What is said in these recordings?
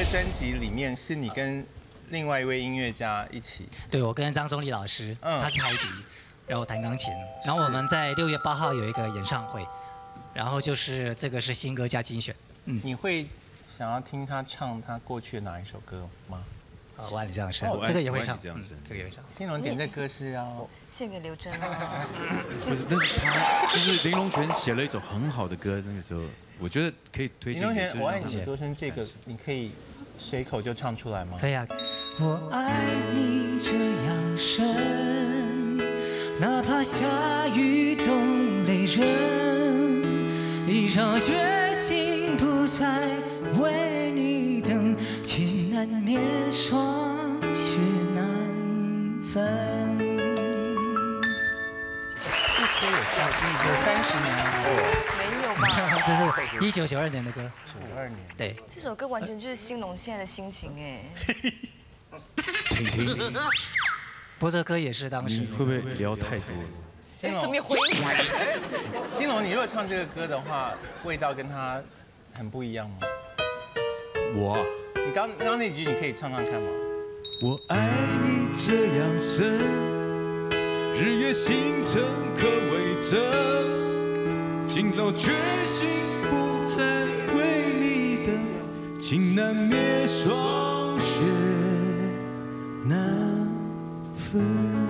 专辑里面是你跟另外一位音乐家一起。 对，我跟张忠立老师，他是拍笛，然后我弹钢琴，然后我们在6月8号有一个演唱会，然后就是这个是新歌加精选。 你会想要听他唱他过去的哪一首歌吗？ 我爱你这样深，这个也会唱，这个也会唱。 兴隆点这歌是要献给刘真啊。 不是，但是他就是林隆璇写了一首很好的歌，那个时候我觉得可以推荐。 林隆璇，我爱你多深这个，你可以随口就唱出来吗？ 可以啊。我爱你这样深，哪怕下雨都泪人，一场决心不再为你等，情难灭，霜雪难分。 这歌有30年了， 没有吧？ 这是1992年的歌。 92年。 对。 这首歌完全就是兴隆现在的心情哎。 听听。 不过这歌也是当时。 你会不会聊太多了？ 怎么回应？ 兴隆，你如果唱这个歌的话，味道跟他很不一样吗？ 我。 你刚那句你可以唱唱看吗？ 我爱你这样深，日月星辰可为证，今早决心不再为你等，情难灭，霜雪难分。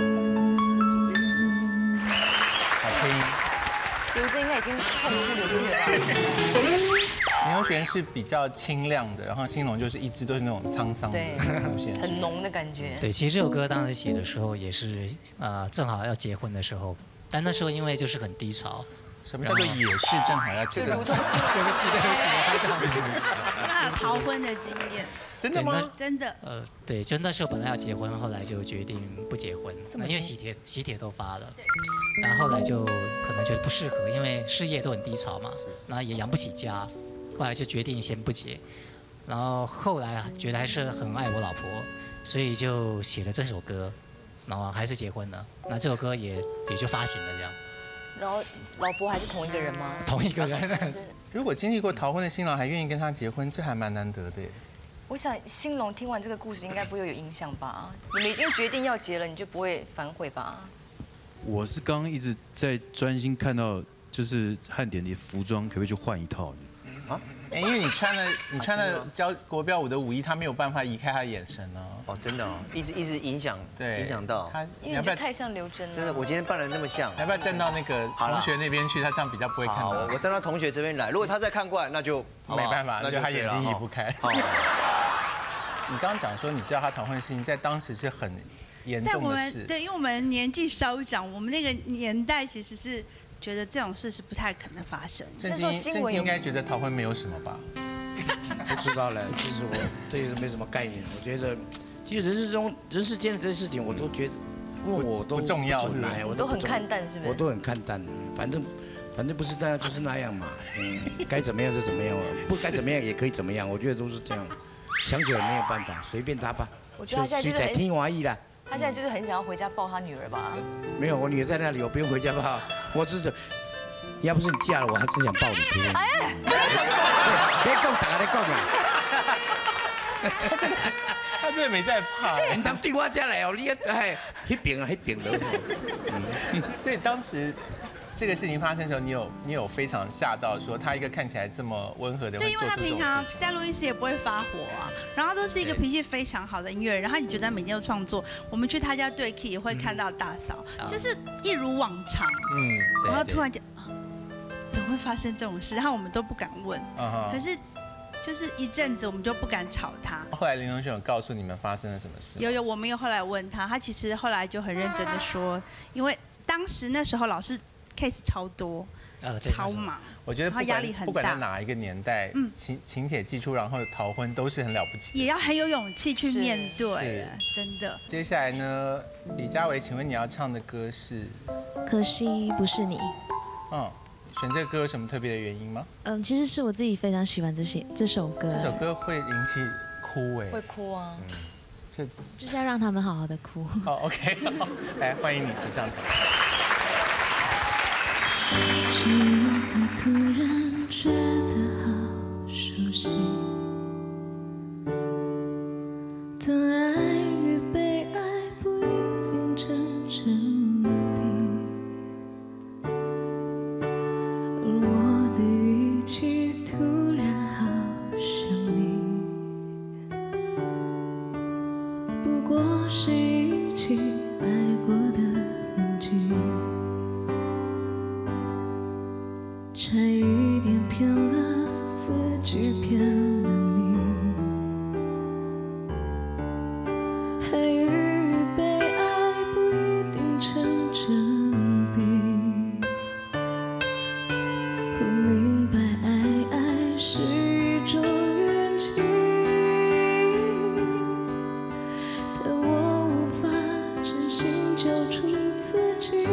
好听。 刘真应该已经痛哭流涕了吧？ 林隆璇是比较清亮的，然后兴隆就是一直都是那种沧桑的路线， 很浓的感觉。 对，其实这首歌当时写的时候也是正好要结婚的时候，但那时候因为就是很低潮。 什么叫做也是正好要结婚？ 如同心， 对不起， 他有逃婚的经验。 真的吗？ 真的。 对，就那时候本来要结婚，后来就决定不结婚，因为喜帖都发了，然后后来就可能觉得不适合，因为事业都很低潮嘛，然后也养不起家，后来就决定先不结，然后后来觉得还是很爱我老婆，所以就写了这首歌，然后还是结婚了，那这首歌也就发行了这样。 然后老婆还是同一个人吗？ 同一个人。 如果经历过逃婚的新郎还愿意跟他结婚，这还蛮难得的耶。 我想兴隆听完这个故事应该不会有影响吧？你们已经决定要结了，你就不会反悔吧？ 我是刚刚一直在专心看到，就是汉典的服装，可不可以去换一套？ 啊？因为你穿了教国标舞的舞衣，他没有办法移开他的眼神哦。 哦，真的哦，一直影响到他，因为你太像刘真了。 真的，我今天扮得那么像， 要不要站到那个同学那边去？他这样比较不会看到。 我站到同学这边来，如果他再看过来，那就没办法，那就他眼睛移不开。你刚刚讲说，你知道他逃婚的事情，在当时是很严重的事。 对，因为我们年纪稍长，我们那个年代其实是觉得这种事是不太可能发生。 郑经应该觉得逃婚没有什么吧？ 不知道了，其实我对这没什么概念。我觉得，其实人世间的这些事情，我都觉得，问我都不重要， 我都很看淡，是不是？ 我都很看淡，反正不是那样就是那样嘛。该怎么样就怎么样，不该怎么样也可以怎么样。我觉得都是这样。强者没有办法，随便他吧。 我觉得他现在就是很听华意啦。 他现在就是很想要回家抱他女儿吧？ 没有，我女儿在那里，我不用回家吧？我只是，要不是你嫁了我，还真想抱你。哎，别讲打来讲啦。他真的没在怕。 你当对我家来哦，你那边的。 所以当时。这个事情发生的时候，你有非常吓到，说他一个看起来这么温和的， 对，因为他平常在录音室也不会发火啊，然后都是一个脾气非常好的音乐人，然后你觉得他每天都创作，我们去他家对 key 也会看到大嫂，就是一如往常，然后突然间怎么会发生这种事？然后我们都不敢问，可是就是一阵子我们就不敢吵他。 后来林隆璇有告诉你们发生了什么事？ 有，我们有后来问他，他其实后来就很认真的说，因为当时那时候老师。case 超多，超忙， 我觉得他压力很大。 不管在哪一个年代，请帖寄出，然后逃婚都是很了不起的， 也要很有勇气去面对，真的。 接下来呢，李佳薇，请问你要唱的歌是？ 可惜不是你。 选这个歌有什么特别的原因吗？ 其实是我自己非常喜欢这首歌。 这首歌会引起哭哎。 会哭啊。 这就是要让他们好好的哭。 好 ，OK， 来欢迎你，请上台。 这一刻突然觉得好熟悉， 差一点骗了自己，骗了你，爱与被爱不一定成正比。我明白爱是一种运气，但我无法真心交出自己。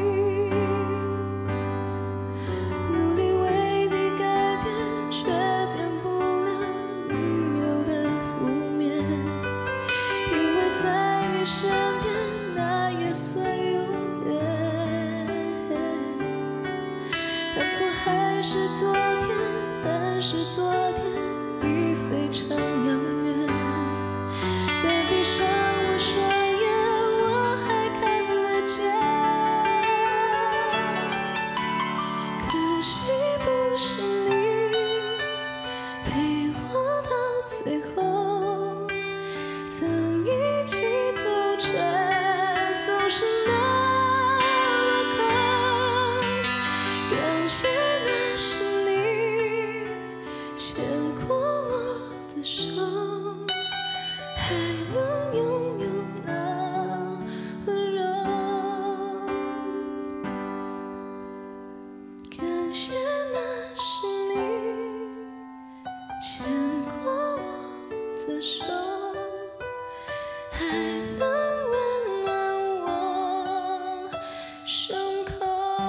是昨天，但是昨天已非常遥远。但闭上我双眼，我还看得见。可惜不是你陪我到最后，曾一起走，却总是那路口。感谢。还能拥有那温柔，感谢那是你牵过我的手，还能温暖我胸口。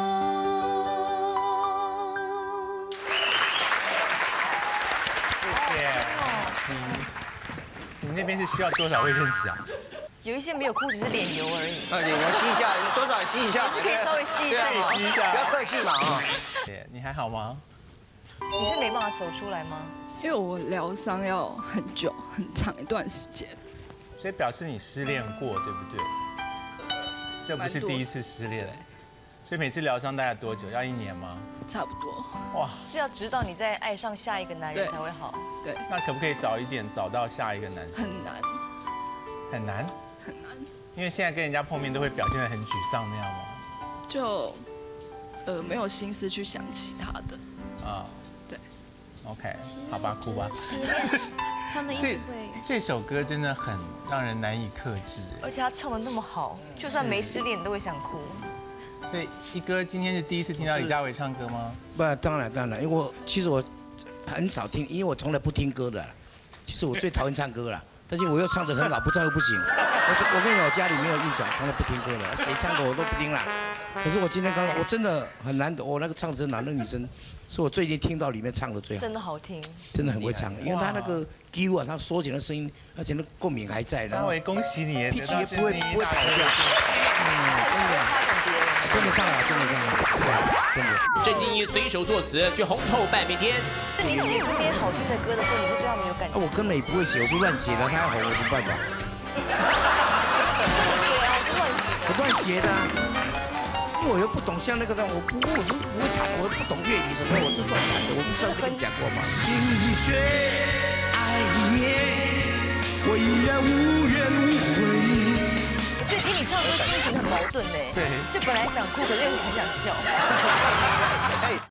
谢谢。你那边是需要多少卫生纸啊？ 有一些没有哭，只是脸油而已。 脸油吸一下，多少吸一下， 可以稍微吸一下， 可以吸一下， 不要客气嘛啊！ 你还好吗？ 你是没办法走出来吗？ 因为我疗伤要很久很长一段时间， 所以表示你失恋过，对不对？这不是第一次失恋，所以每次疗伤大概多久？要1年吗？ 差不多。 哇，是要直到你再爱上下一个男人才会好。 对。 那可不可以早一点找到下一个男人？ 很难。 很难。 很难。 因为现在跟人家碰面都会表现得很沮丧那样吗？ 就，没有心思去想其他的。啊。对。 OK， 好吧，哭吧。 失恋，他们一直会。 这首歌真的很让人难以克制。 而且他唱得那么好，就算没失恋，你都会想哭。 所以一哥今天是第一次听到李佳薇唱歌吗？ 不，当然，因为其实我很少听，因为我从来不听歌的。其实我最讨厌唱歌了，但是我又唱得很好，不唱又不行。我跟你讲，我家里没有音响，从来不听歌的，谁唱歌我都不听啦。可是我今天刚刚，我真的很难得，我那个唱真的，那个女生是我最近听到里面唱的最好， 真的好听， 真的很会唱，因为她那个 Q 啊，她缩紧的声音，而且那共鸣还在。 佳薇，恭喜你， 脾气也不会跑掉。真的唱了，真的，真的。 郑敬一随手作词，却红透半边天。 那你写出那些好听的歌的时候，你是对他们有感觉？ 我根本也不会写，我是乱写的，他要红我是办法。我乱写的，因为我又不懂像那个的，我是不会弹，我不懂乐理什么，我是乱弹的，我不上次跟你讲过吗？ 心已决，爱里面，我依然无怨无悔。 我觉得听你唱歌心情很矛盾呢。对，就本来想哭，可是又很想笑。